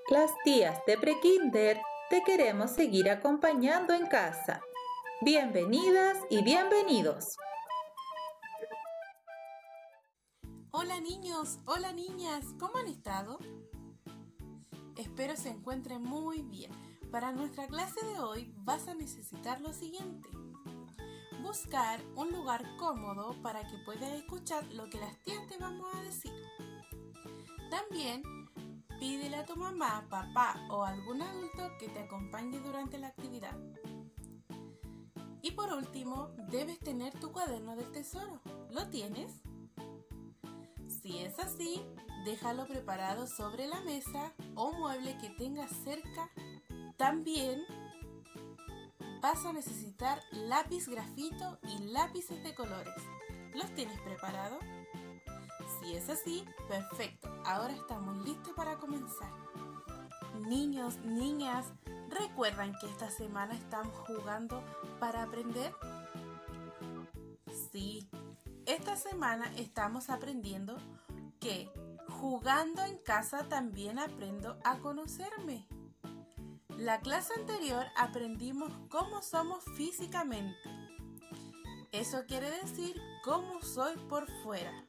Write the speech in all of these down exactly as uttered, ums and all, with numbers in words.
Las tías de Prekinder te queremos seguir acompañando en casa. Bienvenidas y bienvenidos. Hola niños, hola niñas, ¿cómo han estado? Espero se encuentren muy bien. Para nuestra clase de hoy vas a necesitar lo siguiente. Buscar un lugar cómodo para que puedas escuchar lo que las tías te vamos a decir. También pídele a tu mamá, papá o algún adulto que te acompañe durante la actividad. Y por último, debes tener tu cuaderno del tesoro. ¿Lo tienes? Si es así, déjalo preparado sobre la mesa o mueble que tengas cerca. También vas a necesitar lápiz grafito y lápices de colores. ¿Los tienes preparados? Si es así, perfecto. Ahora estamos listos para comenzar. Niños, niñas, ¿recuerdan que esta semana estamos jugando para aprender? Sí, esta semana estamos aprendiendo que jugando en casa también aprendo a conocerme. La clase anterior aprendimos cómo somos físicamente. Eso quiere decir cómo soy por fuera.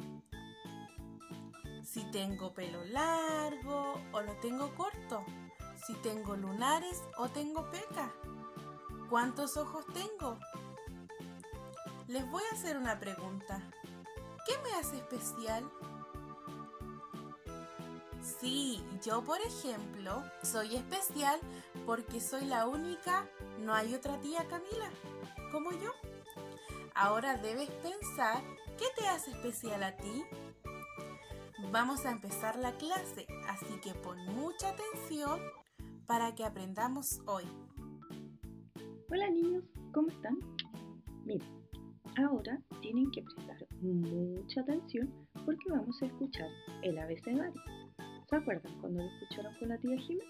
Si tengo pelo largo o lo tengo corto. Si tengo lunares o tengo pecas. ¿Cuántos ojos tengo? Les voy a hacer una pregunta. ¿Qué me hace especial? Sí, yo por ejemplo, soy especial porque soy la única, no hay otra tía Camila, como yo. Ahora debes pensar, ¿qué te hace especial a ti? Vamos a empezar la clase, así que pon mucha atención para que aprendamos hoy. Hola niños, ¿cómo están? Miren, ahora tienen que prestar mucha atención porque vamos a escuchar el abecedario. ¿Se acuerdan cuando lo escucharon con la tía Jimé?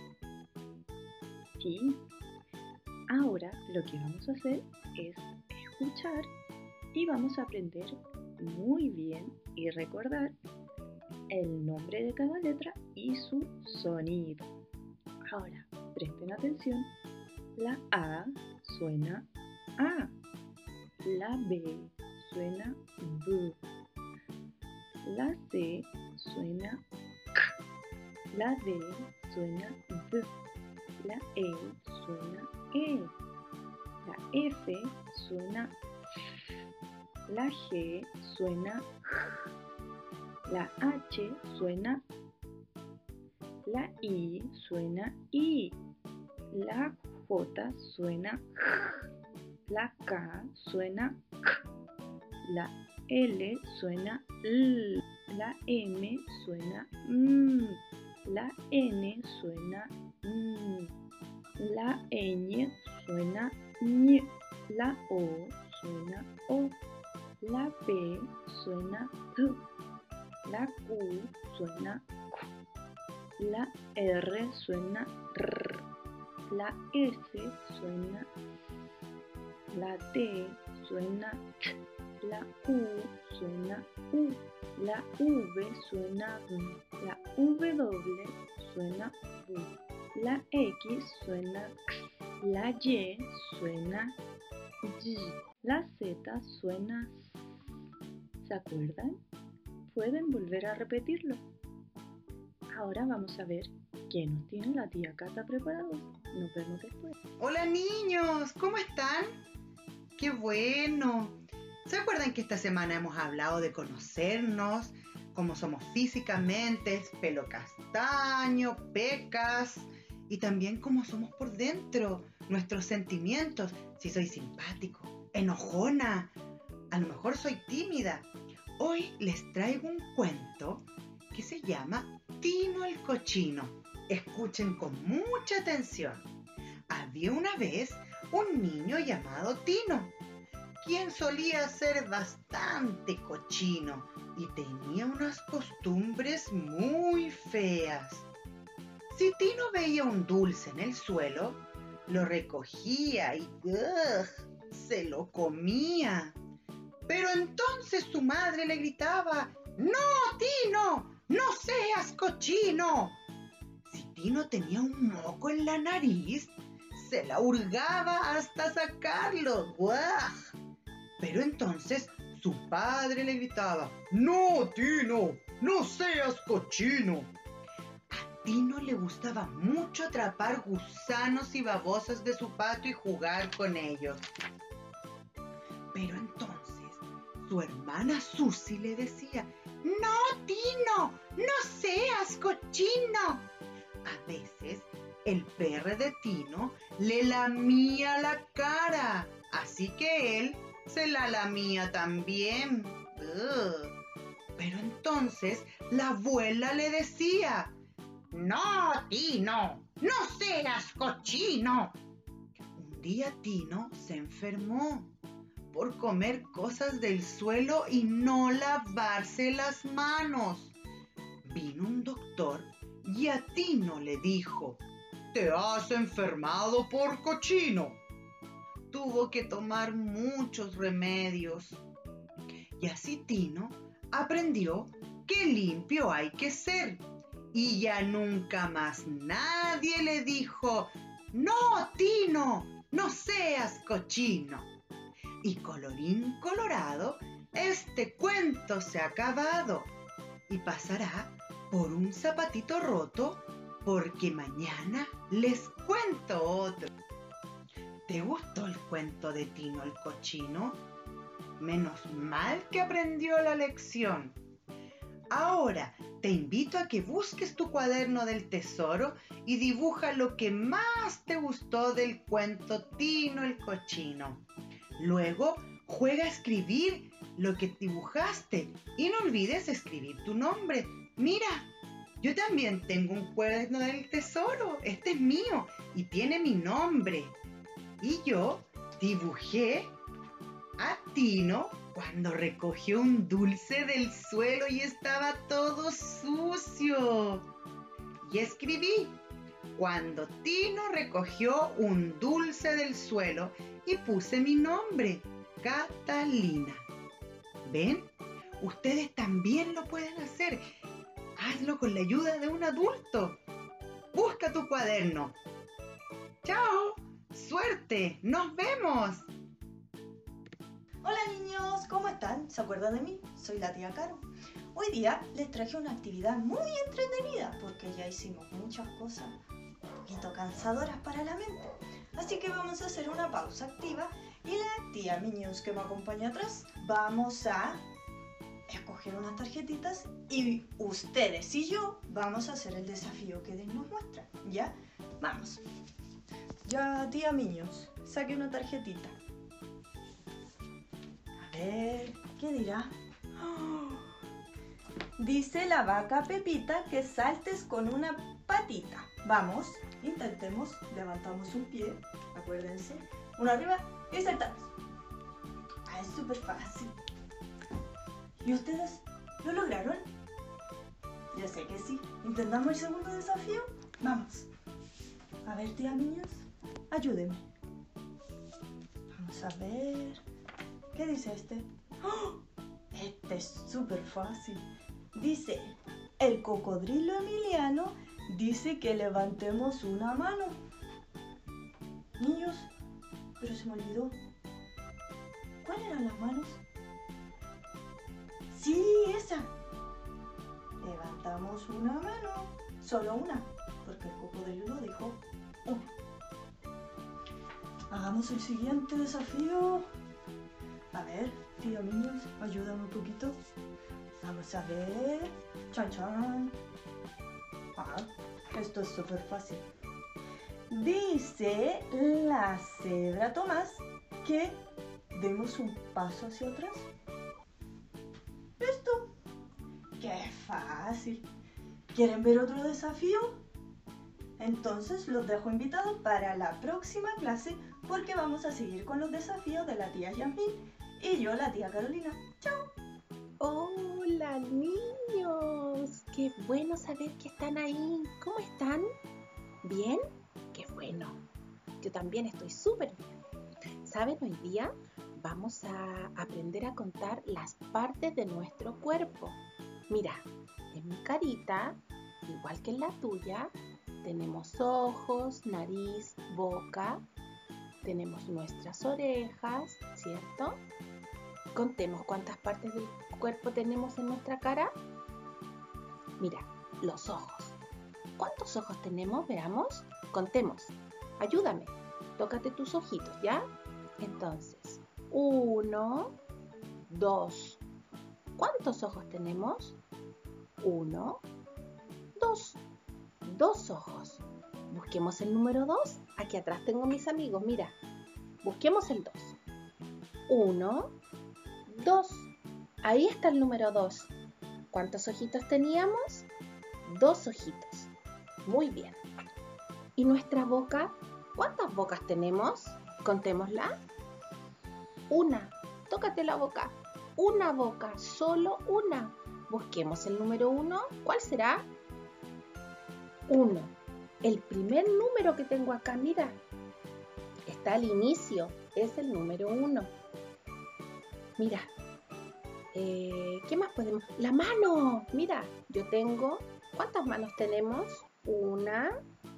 Sí. Ahora lo que vamos a hacer es escuchar y vamos a aprender muy bien y recordar el nombre de cada letra y su sonido. Ahora, presten atención. La A suena A. La B suena B. La C suena K. La D suena D. La E suena E. La F suena F. La G suena G. La H suena. La I suena I. La J suena J. La K suena K. La L suena L. La M suena M. La N suena N. La Ñ suena Ñ. La O suena O. La P suena P. La Q suena Q. La R suena R. La S suena S. La T suena T. La U suena U. La V suena V. La W suena V. La X suena X. La Y suena Y. La Z suena S. ¿Se acuerdan? Pueden volver a repetirlo. Ahora vamos a ver qué nos tiene la tía Cata preparados. Nos vemos después. Hola niños, ¿cómo están? ¡Qué bueno! ¿Se acuerdan que esta semana hemos hablado de conocernos, cómo somos físicamente, pelo castaño, pecas, y también cómo somos por dentro, nuestros sentimientos, si soy simpático, enojona, a lo mejor soy tímida? Hoy les traigo un cuento que se llama Tino el Cochino. Escuchen con mucha atención. Había una vez un niño llamado Tino, quien solía ser bastante cochino y tenía unas costumbres muy feas. Si Tino veía un dulce en el suelo, lo recogía y ugh, se lo comía. Pero entonces su madre le gritaba: ¡No, Tino! ¡No seas cochino! Si Tino tenía un moco en la nariz, se la hurgaba hasta sacarlo. ¡Buah! Pero entonces su padre le gritaba: ¡No, Tino! ¡No seas cochino! A Tino le gustaba mucho atrapar gusanos y babosas de su patio y jugar con ellos. Pero entonces su hermana Susi le decía: ¡No, Tino! ¡No seas cochino! A veces el perro de Tino le lamía la cara, así que él se la lamía también. Ugh. Pero entonces la abuela le decía: ¡No, Tino! ¡No seas cochino! Un día Tino se enfermó por comer cosas del suelo y no lavarse las manos. Vino un doctor y a Tino le dijo: ¡Te has enfermado por cochino! Tuvo que tomar muchos remedios. Y así Tino aprendió que limpio hay que ser. Y ya nunca más nadie le dijo: ¡No, Tino! ¡No seas cochino! Y colorín colorado, este cuento se ha acabado y pasará por un zapatito roto, porque mañana les cuento otro. ¿Te gustó el cuento de Tino el cochino? Menos mal que aprendió la lección. Ahora te invito a que busques tu cuaderno del tesoro y dibuja lo que más te gustó del cuento Tino el cochino. Luego juega a escribir lo que dibujaste y no olvides escribir tu nombre. Mira, yo también tengo un cuaderno del tesoro, este es mío y tiene mi nombre. Y yo dibujé a Tino cuando recogió un dulce del suelo y estaba todo sucio. Y escribí: cuando Tino recogió un dulce del suelo, y puse mi nombre, Catalina. ¿Ven? Ustedes también lo pueden hacer. Hazlo con la ayuda de un adulto. Busca tu cuaderno. ¡Chao! ¡Suerte! ¡Nos vemos! Hola niños, ¿cómo están? ¿Se acuerdan de mí? Soy la tía Caro. Hoy día les traje una actividad muy entretenida porque ya hicimos muchas cosas un poquito cansadoras para la mente. Así que vamos a hacer una pausa activa y la tía Miñus, que me acompaña atrás, vamos a escoger unas tarjetitas y ustedes y yo vamos a hacer el desafío que Dios nos muestra. ¿Ya? Vamos. Ya, tía Miñus, saque una tarjetita. A ver, ¿qué dirá? ¡Oh! Dice la vaca Pepita que saltes con una patita. Vamos, intentemos. Levantamos un pie, acuérdense. Uno arriba y saltamos. Ah, es súper fácil. ¿Y ustedes lo lograron? Yo sé que sí. ¿Intentamos el segundo desafío? Vamos. A ver, tía Miñus, ayúdeme. Vamos a ver. ¿Qué dice este? ¡Oh! Este es súper fácil. Dice: el cocodrilo Emiliano dice que levantemos una mano. Niños, pero se me olvidó. ¿Cuáles eran las manos? Sí, esa. Levantamos una mano. Solo una, porque el cocodrilo dijo una. Hagamos el siguiente desafío. A ver, tío Niños, ayúdame un poquito. Vamos a ver. Chan, chan. Ah, esto es súper fácil. Dice la cebra Tomás que demos un paso hacia atrás. ¿Listo? ¡Qué fácil! ¿Quieren ver otro desafío? Entonces los dejo invitados para la próxima clase porque vamos a seguir con los desafíos de la tía Yasmín y yo, la tía Carolina. ¡Chao! Hola niños, qué bueno saber que están ahí. ¿Cómo están? ¿Bien? Qué bueno. Yo también estoy súper bien. ¿Saben? Hoy día vamos a aprender a contar las partes de nuestro cuerpo. Mira, en mi carita, igual que en la tuya, tenemos ojos, nariz, boca, tenemos nuestras orejas, ¿cierto? Contemos cuántas partes del cuerpo tenemos en nuestra cara. Mira, los ojos. ¿Cuántos ojos tenemos? Veamos. Contemos. Ayúdame. Tócate tus ojitos, ¿ya? Entonces, uno, dos. ¿Cuántos ojos tenemos? Uno, dos. Dos ojos. Busquemos el número dos. Aquí atrás tengo mis amigos, mira. Busquemos el dos. Uno, dos. Ahí está el número dos. ¿Cuántos ojitos teníamos? Dos ojitos. Muy bien. ¿Y nuestra boca? ¿Cuántas bocas tenemos? Contémosla. Una. Tócate la boca. Una boca, solo una. Busquemos el número uno. ¿Cuál será? Uno. El primer número que tengo acá, mira. Está al inicio. Es el número uno. Mira. Eh, ¿Qué más podemos? La mano. Mira, yo tengo... ¿Cuántas manos tenemos? Una,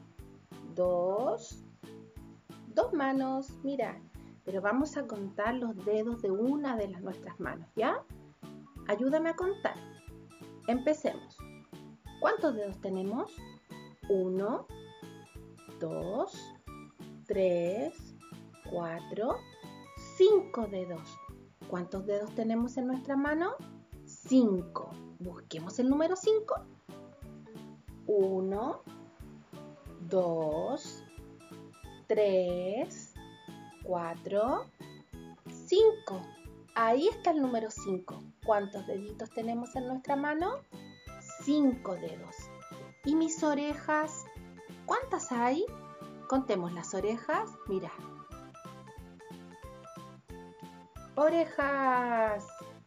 dos, dos manos. Mira, pero vamos a contar los dedos de una de las nuestras manos, ¿ya? Ayúdame a contar. Empecemos. ¿Cuántos dedos tenemos? Uno, dos, tres, cuatro, cinco dedos. ¿Cuántos dedos tenemos en nuestra mano? Cinco. Busquemos el número cinco. Uno, dos, tres, cuatro, cinco. Ahí está el número cinco. ¿Cuántos deditos tenemos en nuestra mano? Cinco dedos. ¿Y mis orejas? ¿Cuántas hay? Contemos las orejas. Mira. Orejas.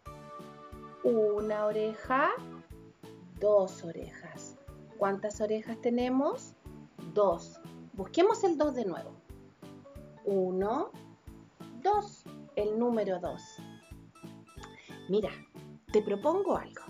Una oreja, dos orejas. ¿Cuántas orejas tenemos? Dos. Busquemos el dos de nuevo. Uno, dos. El número dos. Mira, te propongo algo.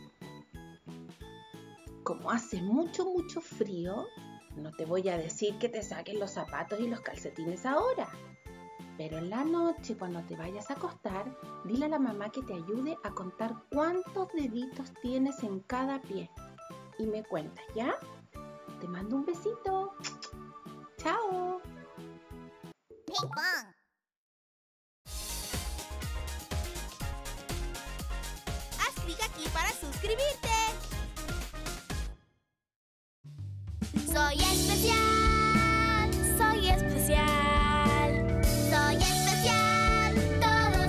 Como hace mucho, mucho frío, no te voy a decir que te saques los zapatos y los calcetines ahora. Pero en la noche, cuando te vayas a acostar, dile a la mamá que te ayude a contar cuántos deditos tienes en cada pie. Y me cuentas, ¿ya? Te mando un besito. ¡Chao! Ping pong. Haz clic aquí para suscribirte. Soy especial, soy especial, soy especial, todos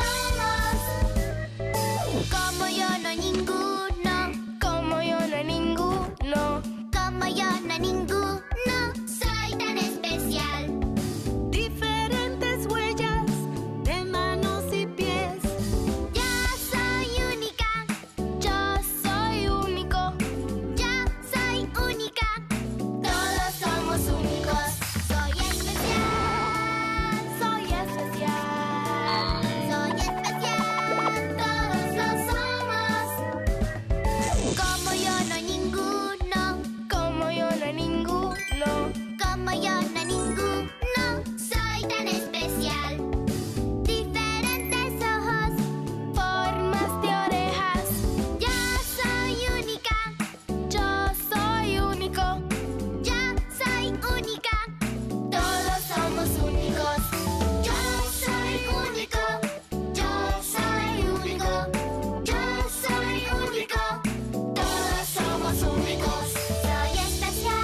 lo somos. Como yo no hay ninguno, como yo no hay ninguno, como yo no hay ninguno, soy tan especial. Diferentes huellas de manos y pies. Yo soy única, yo soy único, yo soy única. Todos somos únicos. Soy especial, soy especial, soy especial, todos lo somos. Como yo no hay ninguno, como yo no hay ninguno, como yo no hay ninguno, soy tan especial. Diferentes ojos, formas de orejas. Yo soy única, yo soy único, yo soy única. Todos somos únicos. Yo soy único, yo soy único, yo soy único. Todos somos únicos. Soy especial.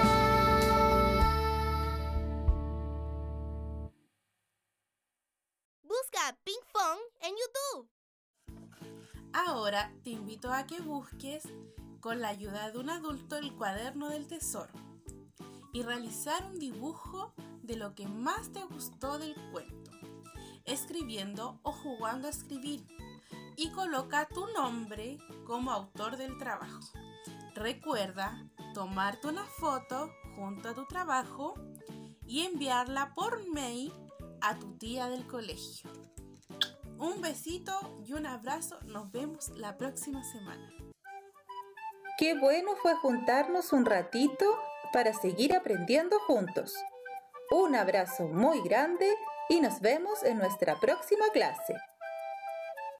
Busca Ping Pong en YouTube. Ahora te invito a que busques, con la ayuda de un adulto, el cuaderno del tesoro y realizar un dibujo de lo que más te gustó del cuento, escribiendo o jugando a escribir, y coloca tu nombre como autor del trabajo. Recuerda tomarte una foto junto a tu trabajo y enviarla por mail a tu tía del colegio. Un besito y un abrazo. Nos vemos la próxima semana. Qué bueno fue juntarnos un ratito para seguir aprendiendo juntos. Un abrazo muy grande y nos vemos en nuestra próxima clase.